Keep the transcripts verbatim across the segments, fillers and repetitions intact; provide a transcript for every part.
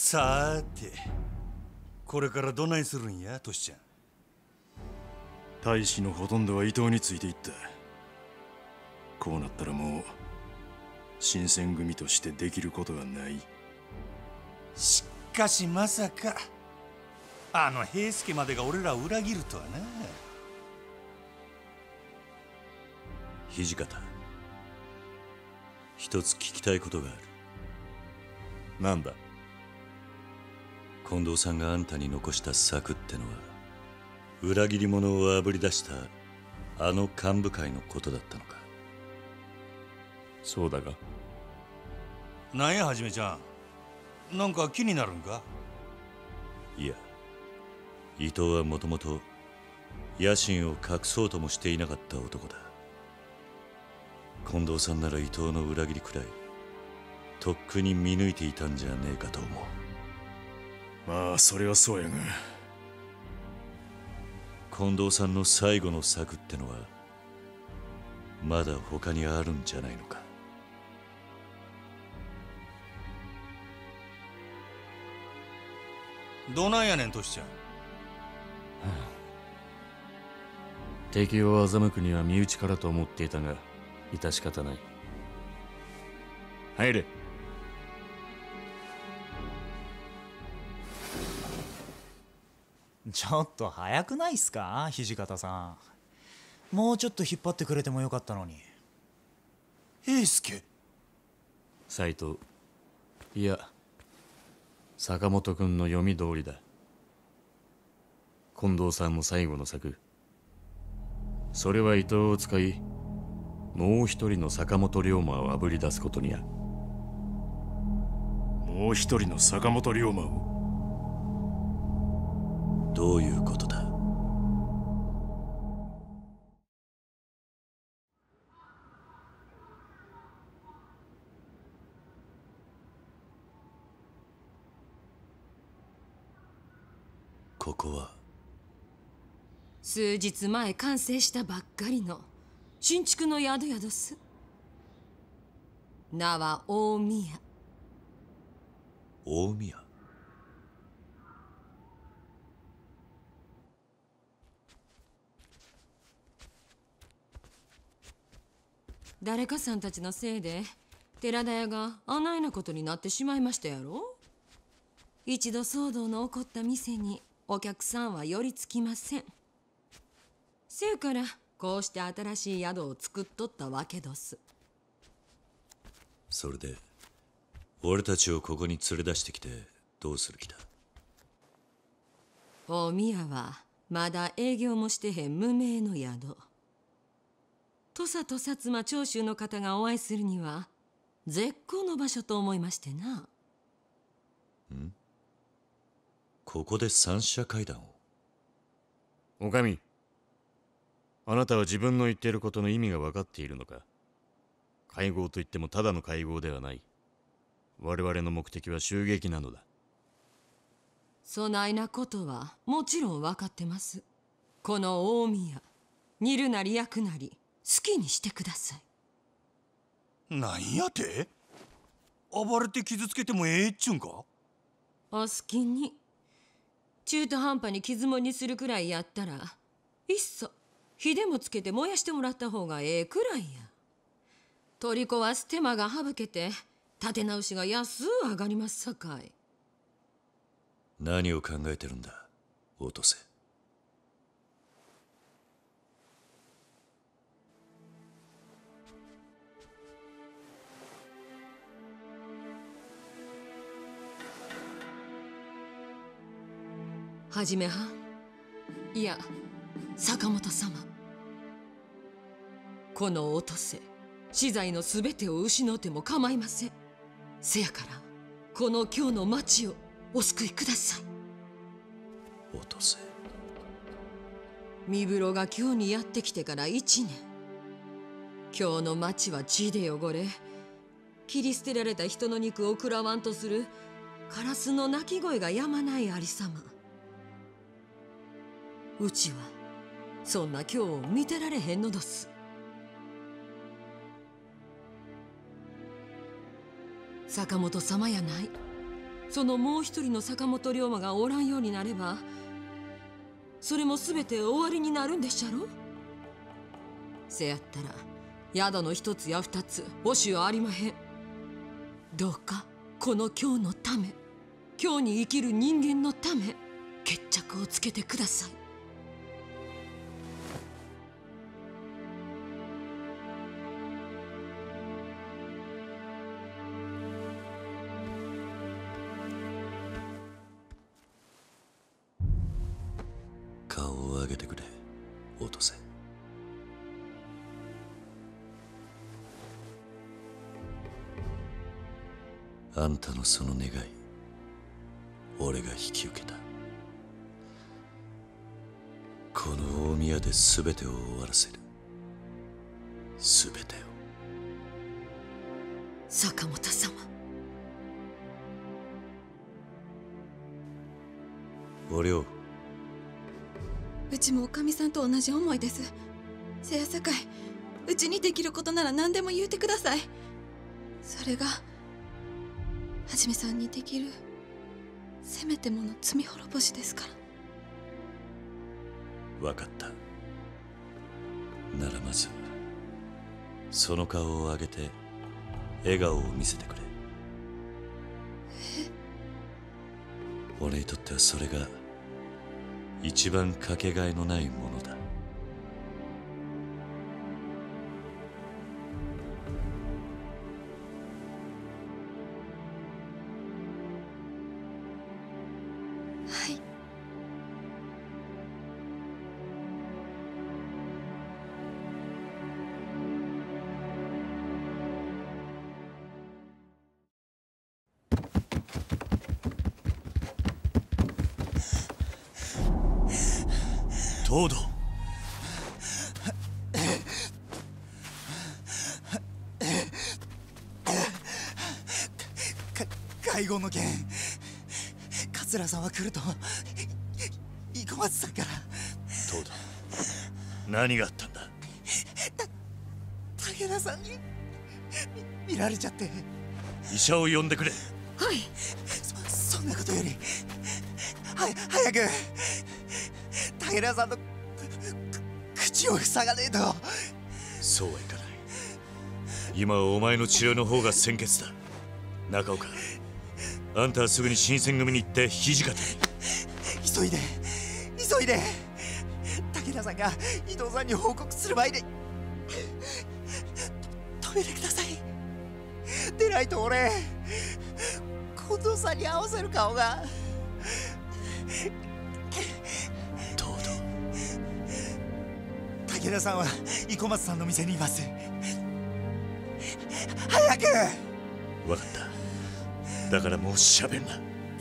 さーて、これからどないするんや、トシちゃん。 大使のほとんどは伊藤についていった。こうなったらもう新選組としてできることがない。 しかしまさかあの平助までが俺らを裏切るとはな。 土方、一つ聞きたいことがある。 なんだ。 近藤さんがあんたに残した策ってのは裏切り者をあぶり出したあの幹部会のことだったのか。 そうだが。 なんやはじめちゃん、なんか気になるんか。 いや、伊藤はもともと野心を隠そうともしていなかった男だ。近藤さんなら伊藤の裏切りくらいとっくに見抜いていたんじゃねえかと思う。 まあそれはそうやが、 近藤さんの最後の策ってのはまだ他にあるんじゃないのか。 どないやねん、トシちゃん。 敵を欺くには身内からと思っていたが、致し方ない。入れ。 ちょっと早くないっすか、土方さん。もうちょっと引っ張ってくれてもよかったのに。 平助。 斎藤、いや坂本君の読み通りだ。近藤さんの最後の策、それは伊藤を使いもう一人の坂本龍馬をあぶり出すことにゃ。 もう一人の坂本龍馬を。 どういうことだ。ここは数日前完成したばっかりの新築の宿宿す。名は大宮。 大宮。 誰かさんたちのせいで寺田屋があないなことになってしまいましたやろ。一度騒動の起こった店にお客さんは寄りつきません。せやからこうして新しい宿を作っとったわけどす。 それで俺たちをここに連れ出してきてどうする気だ。 大宮はまだ営業もしてへん無名の宿。土佐と薩摩長州の方がお会いするには絶好の場所と思いましてな。 ん？ここで三者会談を。 おかみ、あなたは自分の言っていることの意味が分かっているのか。会合といってもただの会合ではない。我々の目的は襲撃なのだ。 そないなことはもちろん分かってます。この大宮、煮るなり焼くなり好きにしてください。 なんやて？暴れて傷つけてもええっちゅうんか？ お好きに。中途半端に傷もにするくらいやったらいっそ火でもつけて燃やしてもらった方がええくらいや。取り壊す手間が省けて立て直しが安う上がりますさかい。 何を考えてるんだ、大戸瀬。 はじめはん、いや坂本様、このおとせ資材のすべてを失うても構いません。せやからこの今日の町をお救いください。 大戸瀬。 三風呂が今日にやってきてから一年。今日の町は血で汚れ、切り捨てられた人の肉を食らわんとするカラスの鳴き声がやまないありさま。うちはそんな今日を見てられへんのどす。坂本様やない、 そのもう一人の坂本龍馬がおらんようになれば、それも全て終わりになるんでっしゃろ。せやったら宿の一つや二つ惜しはありまへん。どうかこの今日のため、今日に生きる人間のため、決着をつけてください。 顔を上げてくれ、落とせ。あんたのその願い、俺が引き受けた。この大宮で全てを終わらせる。全てを。 坂本様。 お涼、 うちもおかみさんと同じ思いです。せやさかい、うちにできることなら何でも言うてください。それがはじめさんにできるせめてもの罪滅ぼしですから。 分かった。ならまずその顔を上げて笑顔を見せてくれ。 え？ 俺にとってはそれが一番かけがえのないものだ。 はい。 東堂。 会合の件、桂さんは来ると生駒さんから。 東堂、何があったんだ。 武田さんに見、見られちゃって。 医者を呼んでくれ。 はい。 そ、そんなことよりは早く武田さんの口を塞がねえと。 そうはいかない。今はお前の治療の方が先決だ。中岡、あんたはすぐに新選組に行って土方に。 急いで急いで。武田さんが伊藤さんに報告する前に止めてください。でないと俺近藤さんに合わせる顔が。 東堂。 武田さんは生駒さんの店にいます。早く。 分かった。だからもう喋んな。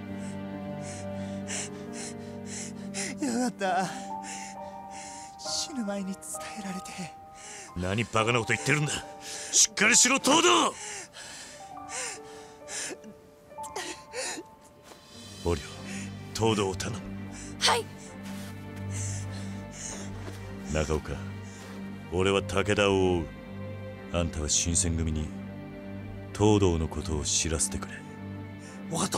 よかった。死ぬ前に伝えられて。 何バカなこと言ってるんだ。しっかりしろ東堂。お涼、東堂を頼む。 はい。 中岡、俺は武田を追う。あんたは新選組に東堂のことを知らせてくれ。 分かった。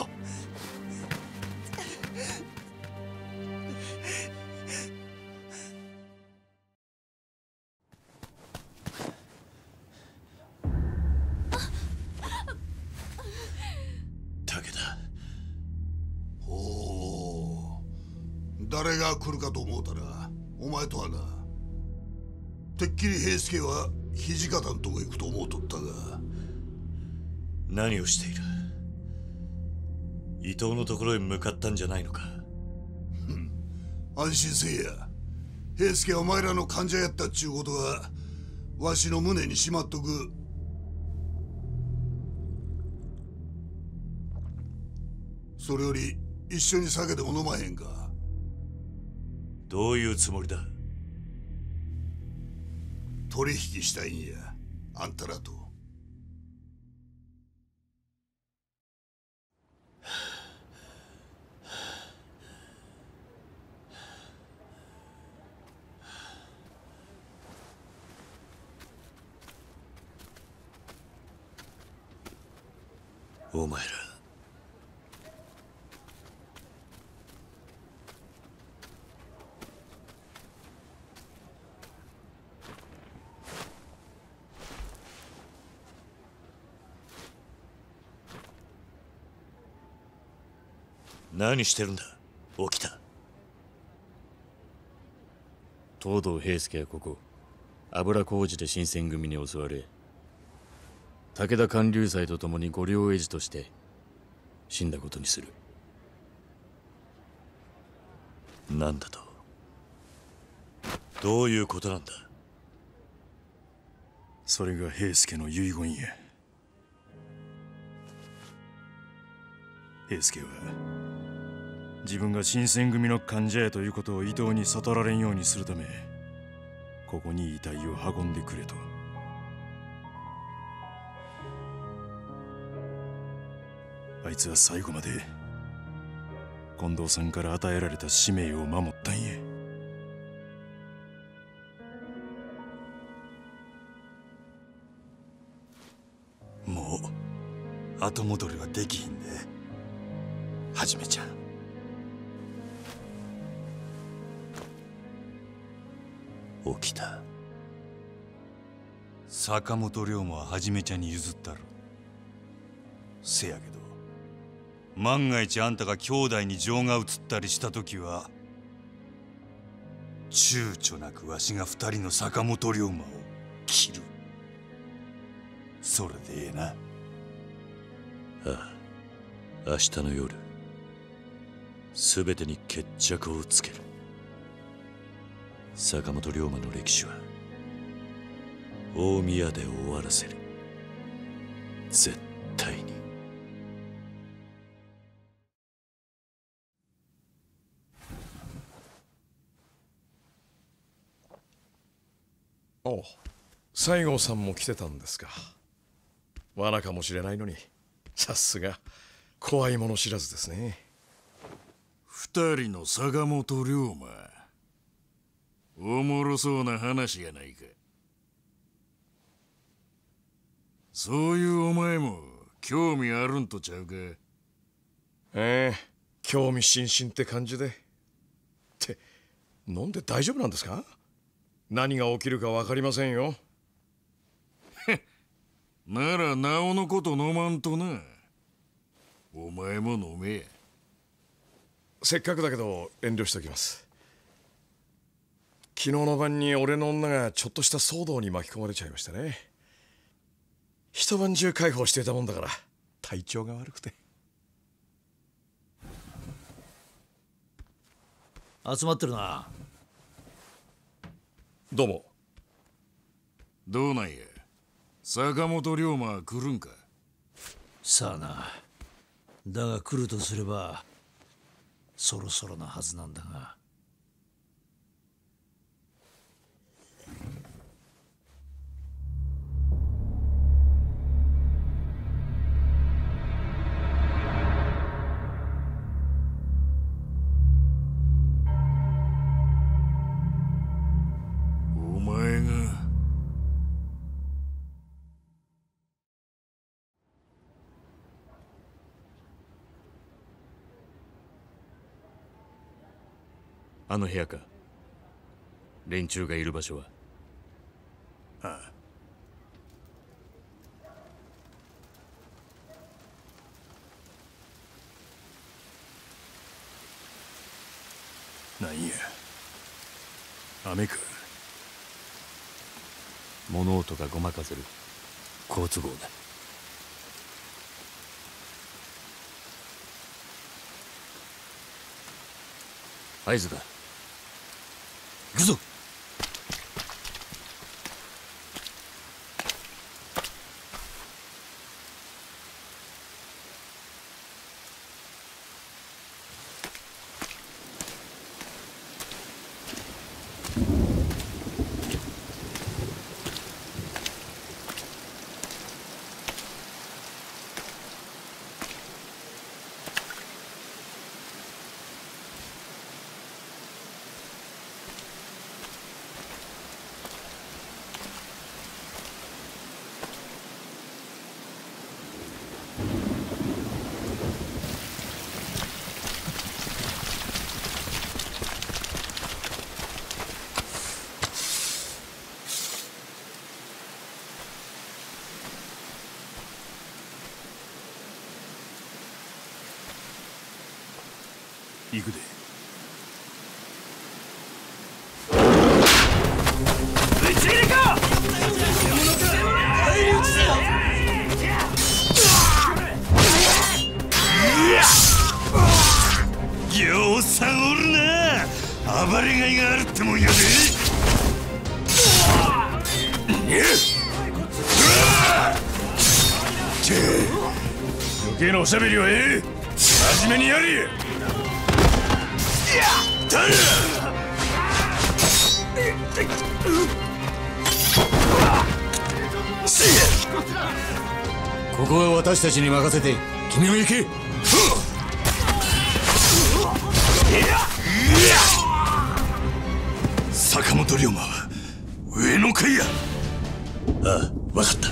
武田。 おお、誰が来るかと思うたらお前とはな。てっきり平助は土方のとこ行くと思うとったが。 何をしている。伊藤のところへ向かったんじゃないのか。 安心せいや。平助はお前らの患者やったっちゅうことはわしの胸にしまっとく。それより一緒に酒でも飲まへんか。 どういうつもりだ。 取引したいんや、あんたらと。 お前ら何してるんだ起きた。 東堂平助はここ油小路で新選組に襲われ、武田観柳斎と共に御領絵師として死んだことにする。 なんだと？どういうことなんだ？ それが平助の遺言や。平助は自分が新選組の患者やということを伊藤に悟られんようにするため、ここに遺体を運んでくれと。あいつは最後まで近藤さんから与えられた使命を守ったんや。 もう後戻りはできひんで、はじめちゃん。 起きた。 坂本龍馬ははじめちゃんに譲ったろ。せやけど万が一あんたが兄弟に情が移ったりした時は、躊躇なくわしが二人の坂本龍馬を切る。それでええな。 ああ、明日の夜すべてに決着をつける。坂本龍馬の歴史は大宮で終わらせる。絶対に。 おう、西郷さんも来てたんですか。罠かもしれないのに、さすが怖いもの知らずですね。 二人の坂本龍馬、おもろそうな話やないか。そういうお前も興味あるんとちゃうか。 ええ、興味津々って感じで。って飲んで大丈夫なんですか？何が起きるか分かりませんよ。 ならなおのこと飲まんとな。お前も飲めや。 せっかくだけど遠慮しておきます。昨日の晩に俺の女がちょっとした騒動に巻き込まれちゃいましてね。一晩中介抱していたもんだから体調が悪くて。 集まってるな。 どうも。 どうなんや、坂本龍馬は来るんか。 さあな。だが来るとすればそろそろなはずなんだが。 お前が。 あの部屋か。連中がいる場所は。 ああ。なんや、雨か。 物音がごまかせる。好都合だ。合図だ。行くぞ。 行くで。 打ち入れか。返り討ちせよ。 ぎょうさんおるな。暴れがいがあるってもんやで。 余計なおしゃべりはええ。真面目にやれ。 ここは私たちに任せて君も行け。 坂本龍馬は上の階や。 ああ、分かった。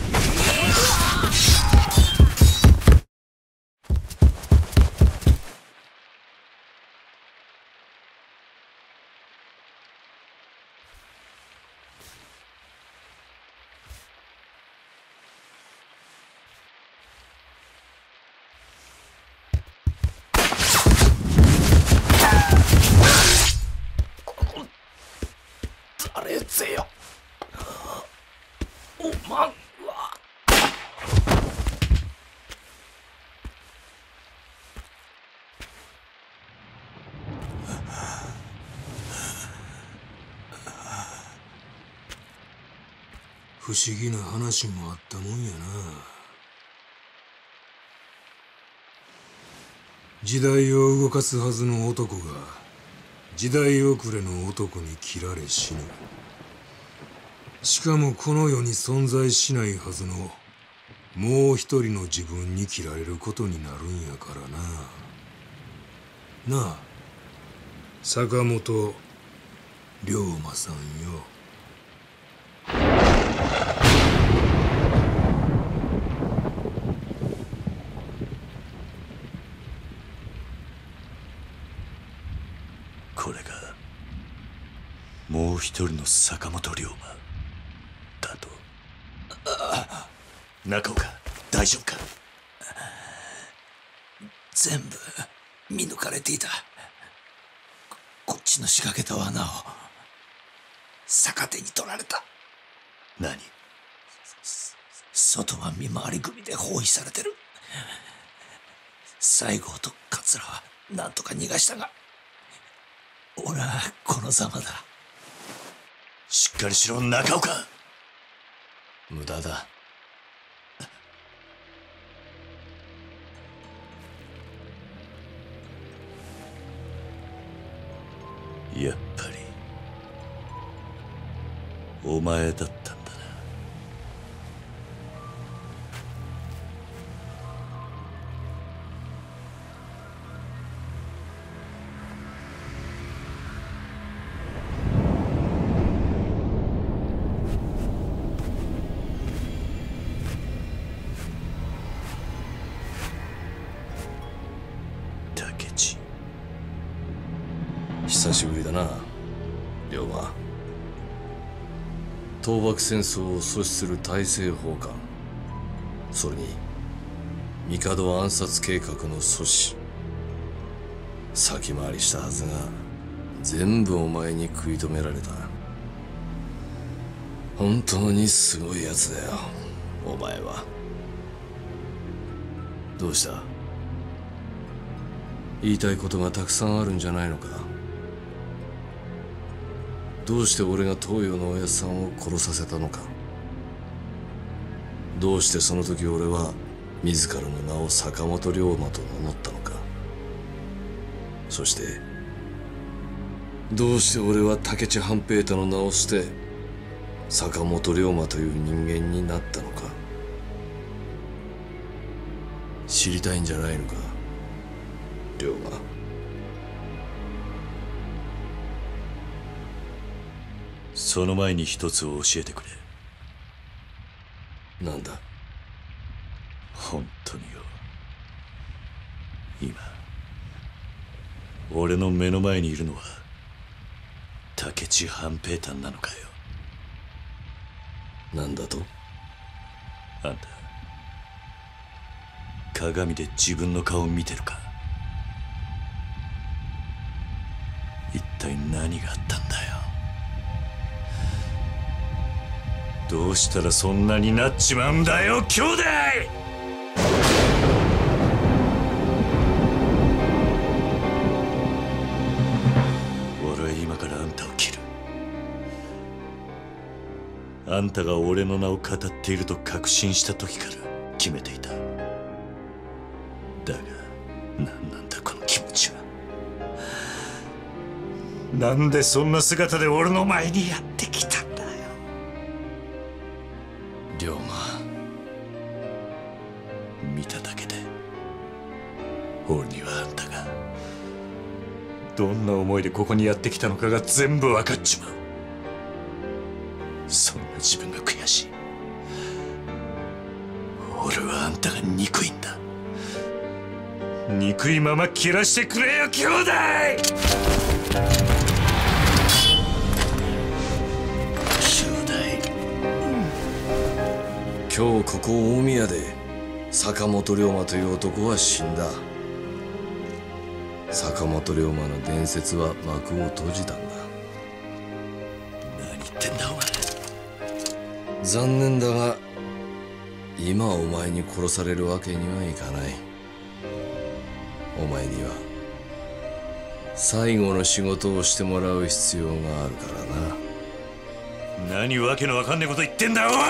誰ぜよ。おまんは不思議な話もあったもんやな。時代を動かすはずの男が時代遅れの男に切られ死ぬ。しかもこの世に存在しないはずのもう一人の自分に切られることになるんやからな。なあ、坂本龍馬さんよ。 これがもう一人の坂本龍馬だと。中岡、大丈夫か。 全部見抜かれていた。こっちの仕掛けた罠を逆手に取られた。 何？ 外は見回り組で包囲されてる。西郷と桂は何とか逃がしたが、俺はこのざまだ。 しっかりしろ、中岡。 無駄だ。 やっぱりお前だったんだな。竹地、 久しぶりだな、龍馬。倒幕戦争を阻止する大政奉還、それに帝暗殺計画の阻止、先回りしたはずが全部お前に食い止められた。本当にすごいやつだよ、お前は。どうした？言いたいことがたくさんあるんじゃないのか？どうして俺が東洋のおやさんを殺させたのか？どうしてその時俺は自らの名を坂本龍馬と名乗ったのか？そしてどうして俺は武智半平太の名を捨て坂本龍馬という人間になったのか？知りたいんじゃないのか、龍馬。 その前に一つを教えてくれ。 なんだ？ 本当によ、今俺の目の前にいるのは武智半平太なのかよ。 なんだと？ あんた鏡で自分の顔を見てるか？ 体何があったんだよ。どうしたらそんなになっちまうんだよ兄弟。俺は今からあんたを切る。あんたが俺の名を語っていると確信した時から決めていた。だが何なんだこの気持ちは。なんでそんな姿で俺の前にやってきたんだよ。龍馬、見ただけで俺にはあんたがどんな思いでここにやってきたのかが全部分かっちまう。そんな自分が悔しい。俺はあんたが憎いんだ。憎いまま切らしてくれよ兄弟。 今日ここ大宮で坂本龍馬という男は死んだ。坂本龍馬の伝説は幕を閉じたんだ。 何言ってんだお前。 残念だが今お前に殺されるわけにはいかない。お前には最後の仕事をしてもらう必要があるからな。何わけのわかんねえこと言ってんだおい。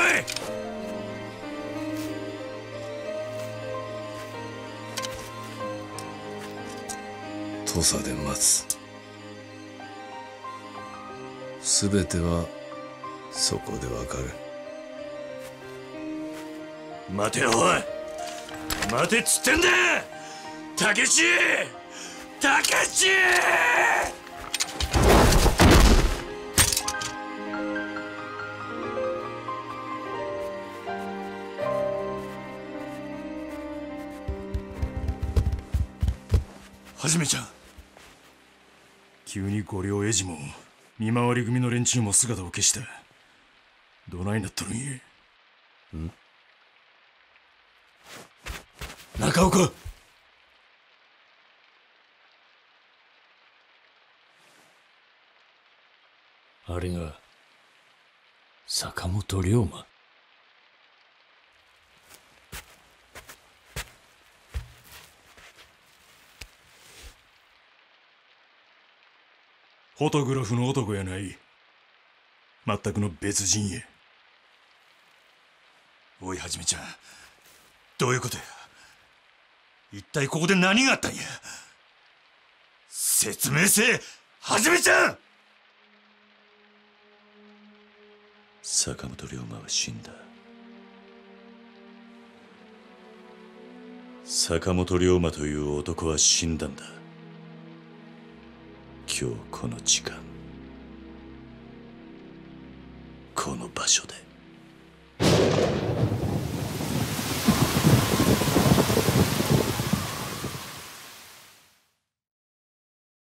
土佐で待つ。すべてはそこでわかる。 待てよおい。待てっつってんだ武志。武志。 はじめちゃん。 急に五両英二も見回り組の連中も姿を消した。どないなっとるんや。 ん中岡。 あれが坂本龍馬。 フォトグラフの男やない。全くの別人や。 おいはじめちゃん、どういうことや。一体ここで何があったんや。説明せえはじめちゃん。 坂本龍馬は死んだ。坂本龍馬という男は死んだんだ。今日この時間この場所で。